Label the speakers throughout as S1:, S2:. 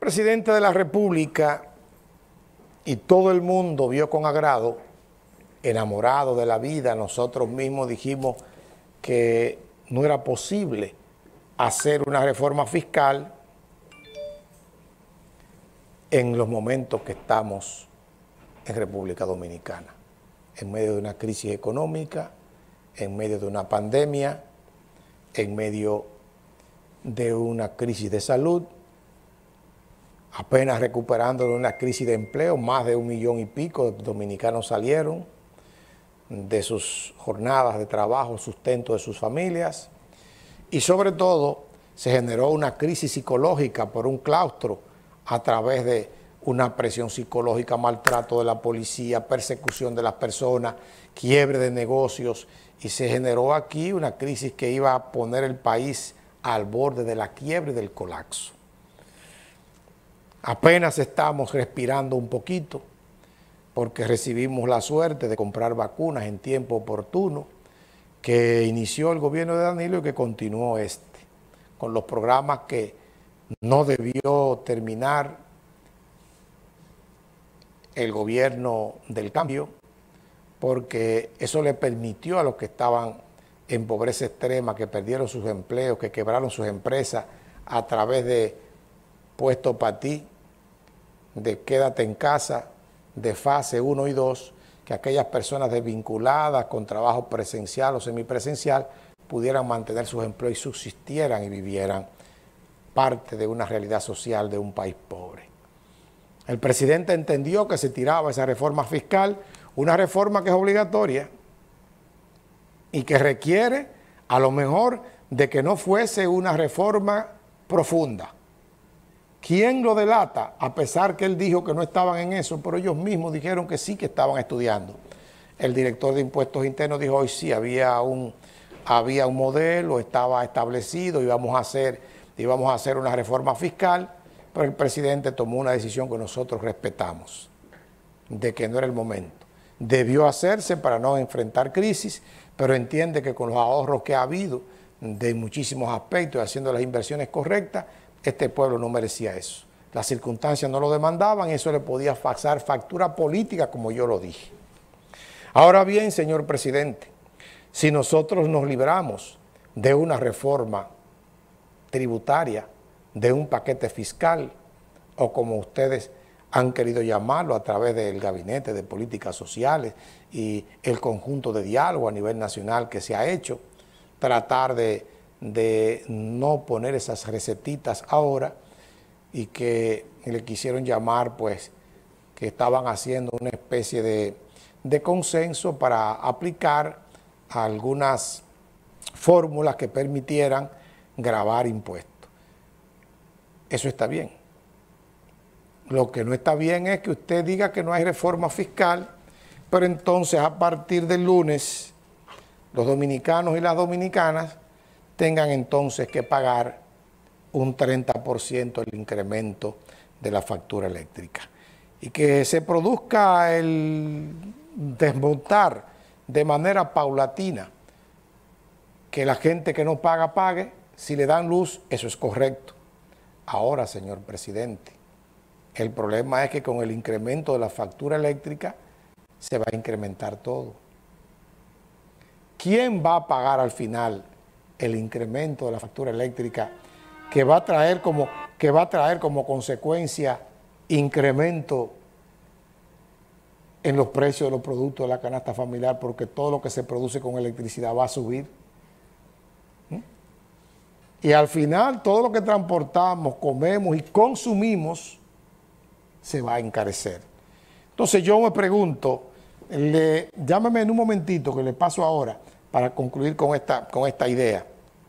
S1: presidente de la República y todo el mundo vio con agrado, enamorado de la vida, nosotros mismos dijimos que no era posible hacer una reforma fiscal en los momentos que estamos en República Dominicana, en medio de una crisis económica, en medio de una pandemia, en medio de una crisis de salud, apenas recuperando de una crisis de empleo, más de 1 millón y pico de dominicanos salieron de sus jornadas de trabajo, sustento de sus familias, y sobre todo se generó una crisis psicológica por un claustro a través de una presión psicológica, maltrato de la policía, persecución de las personas, quiebre de negocios, y se generó aquí una crisis que iba a poner el país al borde de la quiebra y del colapso. Apenas estamos respirando un poquito porque recibimos la suerte de comprar vacunas en tiempo oportuno que inició el gobierno de Danilo y que continuó con los programas que no debió terminar el gobierno del cambio, porque eso le permitió a los que estaban en pobreza extrema, que perdieron sus empleos, que quebraron sus empresas a través de puesto para ti, de quédate en casa, de fase 1 y 2, que aquellas personas desvinculadas con trabajo presencial o semipresencial pudieran mantener sus empleos y subsistieran y vivieran parte de una realidad social de un país pobre. El presidente entendió que se tiraba esa reforma fiscal, una reforma que es obligatoria y que requiere a lo mejor de que no fuese una reforma profunda. ¿Quién lo delata? A pesar que él dijo que no estaban en eso, pero ellos mismos dijeron que sí que estaban estudiando. El director de Impuestos Internos dijo hoy sí, había un modelo, estaba establecido, íbamos a hacer una reforma fiscal, pero el presidente tomó una decisión que nosotros respetamos, de que no era el momento. Debió hacerse para no enfrentar crisis, pero entiende que con los ahorros que ha habido de muchísimos aspectos, haciendo las inversiones correctas, este pueblo no merecía eso. Las circunstancias no lo demandaban y eso le podía pasar factura política, como yo lo dije. Ahora bien, señor presidente, si nosotros nos libramos de una reforma tributaria, de un paquete fiscal, o como ustedes han querido llamarlo a través del Gabinete de Políticas Sociales y el conjunto de diálogo a nivel nacional que se ha hecho, tratar de no poner esas recetitas ahora y que le quisieron llamar, pues, que estaban haciendo una especie de consenso para aplicar algunas fórmulas que permitieran gravar impuestos. Eso está bien. Lo que no está bien es que usted diga que no hay reforma fiscal, pero entonces a partir del lunes los dominicanos y las dominicanas tengan entonces que pagar un 30% el incremento de la factura eléctrica. Y que se produzca el desmontar de manera paulatina, que la gente que no paga, pague. Si le dan luz, eso es correcto. Ahora, señor presidente, el problema es que con el incremento de la factura eléctrica se va a incrementar todo. ¿Quién va a pagar al final el incremento de la factura eléctrica que va a traer como consecuencia incremento en los precios de los productos de la canasta familiar, porque todo lo que se produce con electricidad va a subir? Y al final todo lo que transportamos, comemos y consumimos se va a encarecer. Entonces yo me pregunto, llámeme en un momentito que le paso ahora para concluir con esta idea.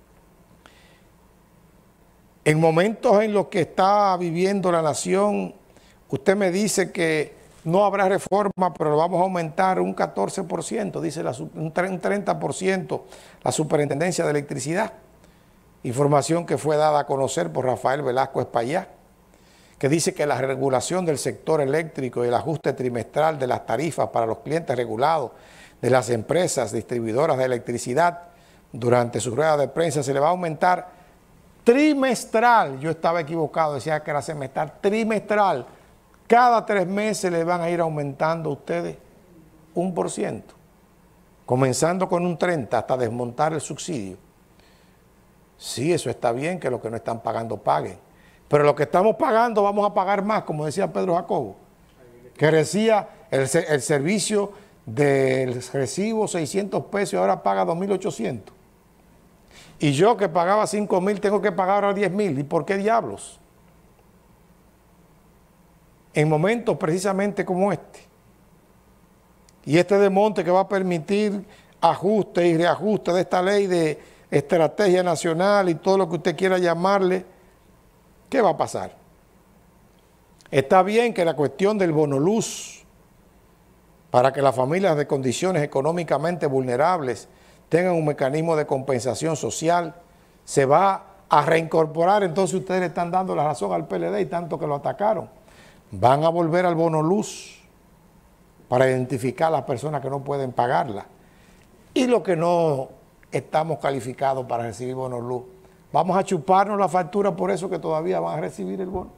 S1: En momentos en los que está viviendo la nación, usted me dice que no habrá reforma, pero lo vamos a aumentar un 14%, dice un 30% la Superintendencia de Electricidad. Información que fue dada a conocer por Rafael Velasco Espaillá, que dice que la regulación del sector eléctrico y el ajuste trimestral de las tarifas para los clientes regulados de las empresas distribuidoras de electricidad durante su rueda de prensa se le va a aumentar trimestral. Yo estaba equivocado, decía que era semestral, trimestral. Cada 3 meses le van a ir aumentando a ustedes 1%, comenzando con un 30% hasta desmontar el subsidio. Sí, eso está bien, que los que no están pagando paguen. Pero lo que estamos pagando vamos a pagar más, como decía Pedro Jacobo, que decía el servicio del recibo 600 pesos y ahora paga 2.800. Y yo que pagaba 5.000 tengo que pagar ahora 10.000. ¿Y por qué diablos? En momentos precisamente como este. Y este desmonte que va a permitir ajuste y reajuste de esta ley de estrategia nacional y todo lo que usted quiera llamarle, ¿qué va a pasar? Está bien que la cuestión del bonoluz para que las familias de condiciones económicamente vulnerables tengan un mecanismo de compensación social, se va a reincorporar. Entonces ustedes le están dando la razón al PLD y tanto que lo atacaron. Van a volver al bonoluz para identificar a las personas que no pueden pagarla. Y los que no estamos calificados para recibir bonoluz, vamos a chuparnos la factura por eso que todavía van a recibir el bono.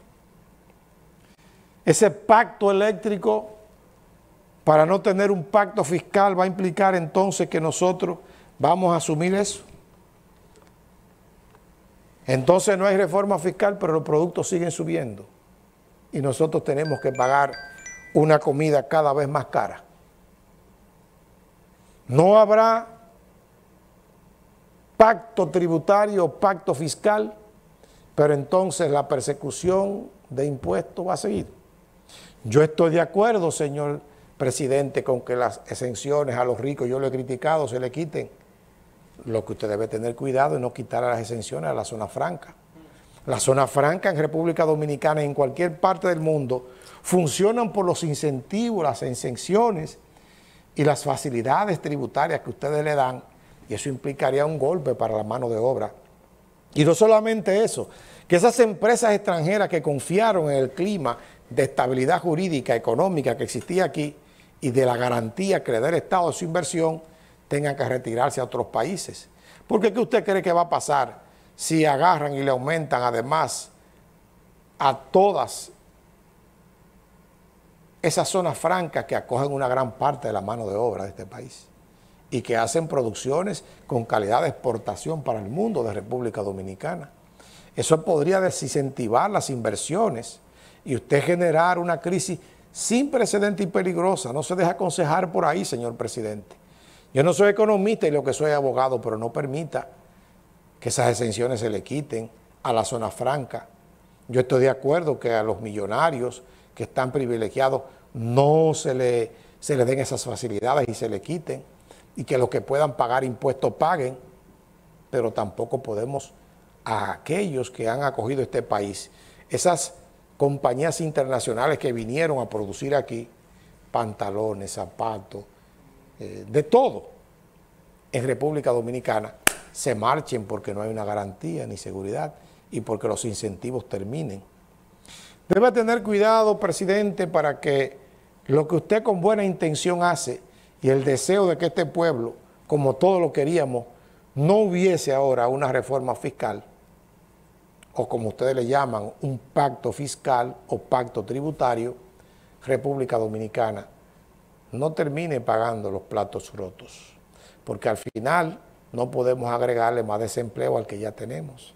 S1: Ese pacto eléctrico, para no tener un pacto fiscal, va a implicar entonces que nosotros vamos a asumir eso. Entonces no hay reforma fiscal, pero los productos siguen subiendo. Y nosotros tenemos que pagar una comida cada vez más cara. No habrá pacto tributario o pacto fiscal, pero entonces la persecución de impuestos va a seguir. Yo estoy de acuerdo, señor presidente, con que las exenciones a los ricos, yo lo he criticado, se le quiten. Lo que usted debe tener cuidado es no quitar las exenciones a la zona franca. La zona franca en República Dominicana y en cualquier parte del mundo funcionan por los incentivos, las exenciones y las facilidades tributarias que ustedes le dan, y eso implicaría un golpe para la mano de obra. Y no solamente eso, que esas empresas extranjeras que confiaron en el clima de estabilidad jurídica, económica que existía aquí y de la garantía que le da el Estado de su inversión, tengan que retirarse a otros países. Porque ¿qué usted cree que va a pasar si agarran y le aumentan además a todas esas zonas francas que acogen una gran parte de la mano de obra de este país y que hacen producciones con calidad de exportación para el mundo de República Dominicana? Eso podría desincentivar las inversiones y usted generar una crisis sin precedente y peligrosa. No se deje aconsejar por ahí, señor presidente. Yo no soy economista y lo que soy abogado, pero no permita que esas exenciones se le quiten a la zona franca. Yo estoy de acuerdo que a los millonarios que están privilegiados no se le den esas facilidades y se le quiten, y que los que puedan pagar impuestos paguen, pero tampoco podemos a aquellos que han acogido este país, esas compañías internacionales que vinieron a producir aquí pantalones, zapatos, de todo en República Dominicana, se marchen porque no hay una garantía ni seguridad y porque los incentivos terminen. Debe tener cuidado, presidente, para que lo que usted con buena intención hace y el deseo de que este pueblo, como todos lo queríamos, no hubiese ahora una reforma fiscal, o como ustedes le llaman, un pacto fiscal o pacto tributario, República Dominicana no termine pagando los platos rotos, porque al final no podemos agregarle más desempleo al que ya tenemos.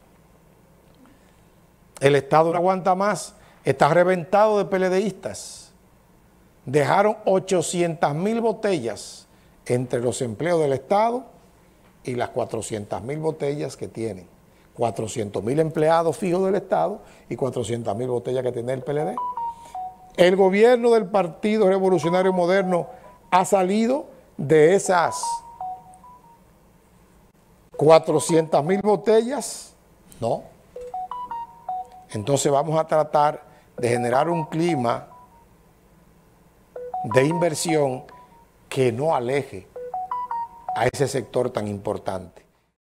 S1: El Estado no aguanta más, está reventado de PLDistas. Dejaron 800.000 botellas entre los empleos del Estado y las 400.000 botellas que tienen. 400.000 empleados fijos del Estado y 400.000 botellas que tiene el PLD. El gobierno del Partido Revolucionario Moderno ha salido de esas 400.000 botellas, no. Entonces vamos a tratar de generar un clima de inversión que no aleje a ese sector tan importante.